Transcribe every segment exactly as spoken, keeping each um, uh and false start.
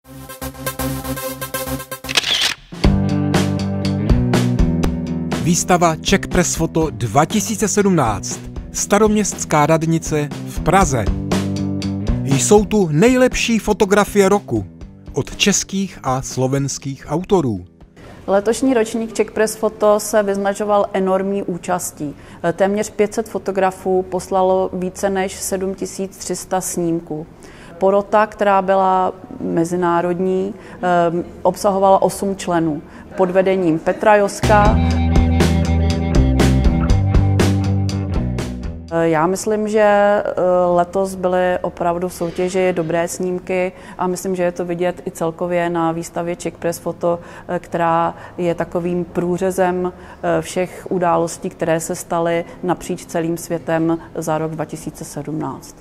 Výstava Czech Press Photo dva tisíce sedmnáct. Staroměstská radnice v Praze. Jsou tu nejlepší fotografie roku od českých a slovenských autorů. Letošní ročník Czech Press Photo se vyznačoval enormní účastí. Téměř pět set fotografů poslalo více než sedm tisíc tři sta snímků. Porota, která byla mezinárodní, obsahovala osm členů pod vedením Petra Joska. Já myslím, že letos byly opravdu v soutěži dobré snímky a myslím, že je to vidět i celkově na výstavě Czech Press Photo, která je takovým průřezem všech událostí, které se staly napříč celým světem za rok dva tisíce sedmnáct.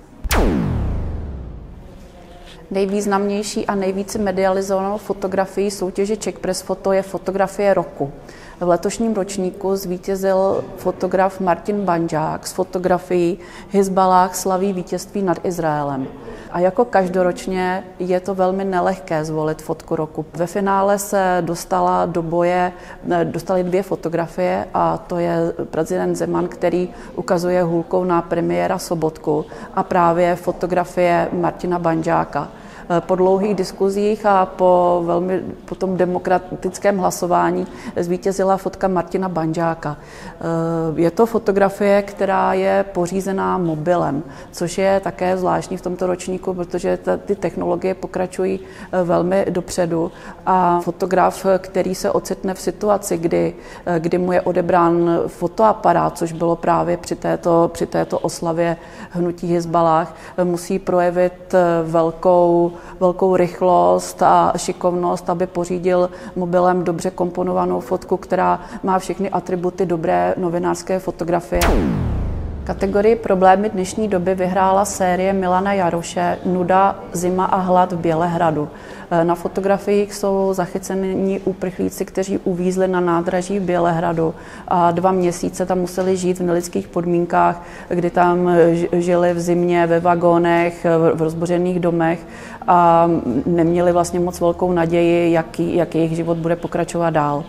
Nejvýznamnější a nejvíce medializovanou fotografií soutěže Czech Press Photo je fotografie roku. V letošním ročníku zvítězil fotograf Martin Bandžák s fotografií Hizballáh slaví vítězství nad Izraelem. A jako každoročně je to velmi nelehké zvolit fotku roku. Ve finále se dostala do boje, dostaly dvě fotografie a to je prezident Zeman, který ukazuje hůlkou na premiéra Sobotku a právě fotografie Martina Bandžáka. Po dlouhých diskuzích a po velmi po tom demokratickém hlasování zvítězila fotka Martina Bandžáka. Je to fotografie, která je pořízená mobilem, což je také zvláštní v tomto ročníku, protože ty technologie pokračují velmi dopředu a fotograf, který se ocitne v situaci, kdy, kdy mu je odebrán fotoaparát, což bylo právě při této, při této oslavě hnutí Hizballáh, musí projevit velkou velkou rychlost a šikovnost, aby pořídil mobilem dobře komponovanou fotku, která má všechny atributy dobré novinářské fotografie. Kategorii Problémy dnešní doby vyhrála série Milana Jaroše Nuda, zima a hlad v Bělehradu. Na fotografiích jsou zachyceni uprchlíci, kteří uvízli na nádraží v Bělehradu a dva měsíce tam museli žít v nelidských podmínkách, kdy tam žili v zimě ve vagónech, v rozbořených domech a neměli vlastně moc velkou naději, jak, jak jejich život bude pokračovat dál.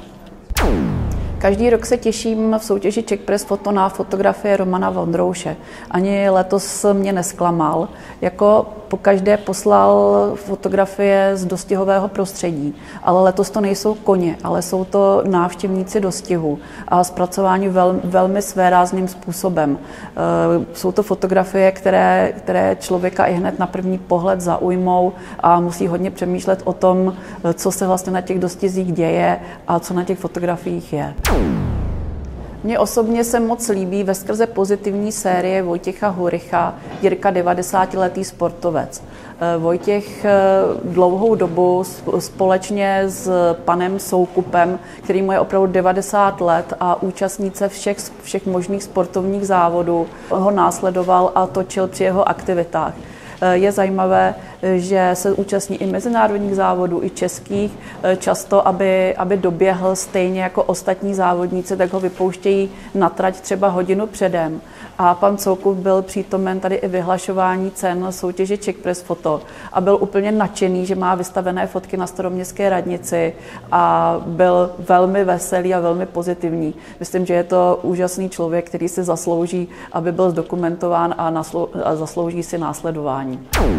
Každý rok se těším v soutěži Czech Press Photo na fotografie Romana Vondrouše. Ani letos mě nesklamal. Jako pokaždé poslal fotografie z dostihového prostředí. Ale letos to nejsou koně, ale jsou to návštěvníci dostihu a zpracování vel, velmi svérázným způsobem. Jsou to fotografie, které, které člověka i hned na první pohled zaujmou a musí hodně přemýšlet o tom, co se vlastně na těch dostizích děje a co na těch fotografiích je. Mně osobně se moc líbí veskrze pozitivní série Vojtěcha Huricha Jirka devadesátiletý sportovec. Vojtěch dlouhou dobu společně s panem Soukupem, který mu je opravdu devadesát let a účastnit se všech, všech možných sportovních závodů, ho následoval a točil při jeho aktivitách. Je zajímavé, že se účastní i mezinárodních závodů, i českých, často, aby, aby doběhl stejně jako ostatní závodníci, tak ho vypouštějí na trať třeba hodinu předem. A pan Soukup byl přítomen tady i vyhlašování cen soutěže Czech Press Photo a byl úplně nadšený, že má vystavené fotky na Staroměstské radnici a byl velmi veselý a velmi pozitivní. Myslím, že je to úžasný člověk, který si zaslouží, aby byl zdokumentován a, naslou- a zaslouží si následování.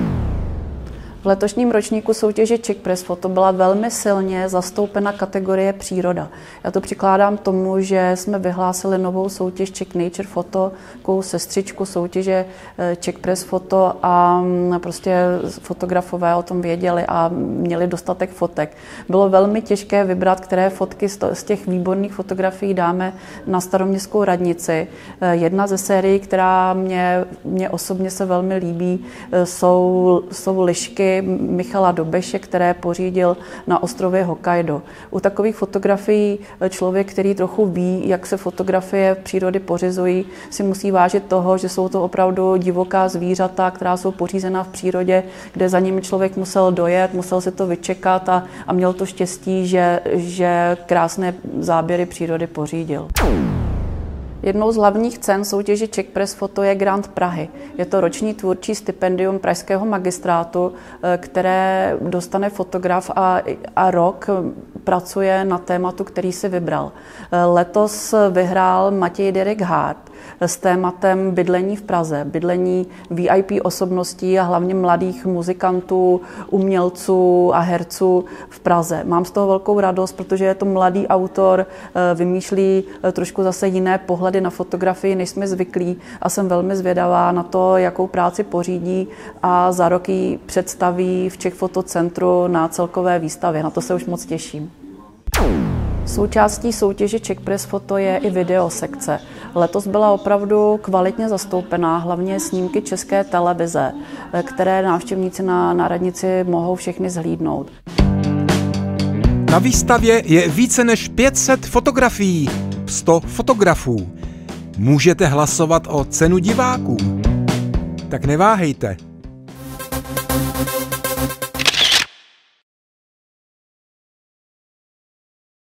V letošním ročníku soutěže Czech Press Photo byla velmi silně zastoupena kategorie příroda. Já to přikládám tomu, že jsme vyhlásili novou soutěž Czech Nature Photo, takovou sestřičku soutěže Czech Press Photo a prostě fotografové o tom věděli a měli dostatek fotek. Bylo velmi těžké vybrat, které fotky z těch výborných fotografií dáme na Staroměstskou radnici. Jedna ze sérií, která mě, mě osobně se velmi líbí, jsou, jsou lišky Michala Dobeše, které pořídil na ostrově Hokkaido. U takových fotografií člověk, který trochu ví, jak se fotografie přírody pořizují, si musí vážit toho, že jsou to opravdu divoká zvířata, která jsou pořízena v přírodě, kde za nimi člověk musel dojet, musel si to vyčekat a, a měl to štěstí, že, že krásné záběry přírody pořídil. Jednou z hlavních cen soutěže Czech Press Photo je Grant Prahy. Je to roční tvůrčí stipendium pražského magistrátu, které dostane fotograf a, a rok pracuje na tématu, který si vybral. Letos vyhrál Matěj Derek Hart s tématem bydlení v Praze, bydlení V I P osobností a hlavně mladých muzikantů, umělců a herců v Praze. Mám z toho velkou radost, protože je to mladý autor, vymýšlí trošku zase jiné pohledy na fotografii, než jsme zvyklí, a jsem velmi zvědavá na to, jakou práci pořídí a za rok ji představí v Czech Fotocentru na celkové výstavě. Na to se už moc těším. Součástí soutěže Czech Press Photo je i videosekce. Letos byla opravdu kvalitně zastoupená, hlavně snímky České televize, které návštěvníci na, na radnici mohou všechny zhlídnout. Na výstavě je více než pět set fotografií, sto fotografů. Můžete hlasovat o cenu diváků. Tak neváhejte.